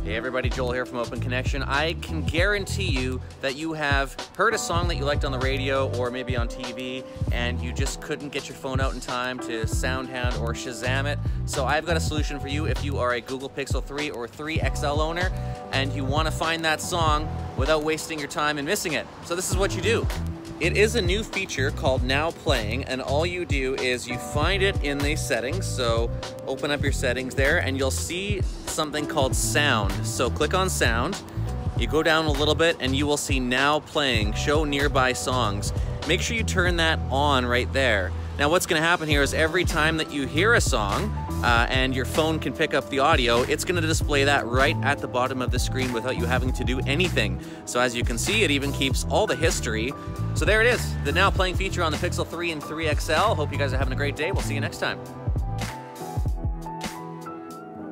Hey everybody, Joel here from Open Connection. I can guarantee you that you have heard a song that you liked on the radio or maybe on TV and you just couldn't get your phone out in time to SoundHound or Shazam it. So I've got a solution for you if you are a Google Pixel 3 or 3 XL owner and you want to find that song without wasting your time and missing it. So this is what you do. It is a new feature called Now Playing, and all you do is you find it in the settings. So open up your settings there and you'll see something called Sound. So click on Sound, you go down a little bit and you will see Now Playing, show nearby songs. Make sure you turn that on right there. Now what's going to happen here is every time that you hear a song and your phone can pick up the audio, it's going to display that right at the bottom of the screen without you having to do anything. So as you can see, it even keeps all the history. So there it is, the Now Playing feature on the Pixel 3 and 3 XL. Hope you guys are having a great day. We'll see you next time.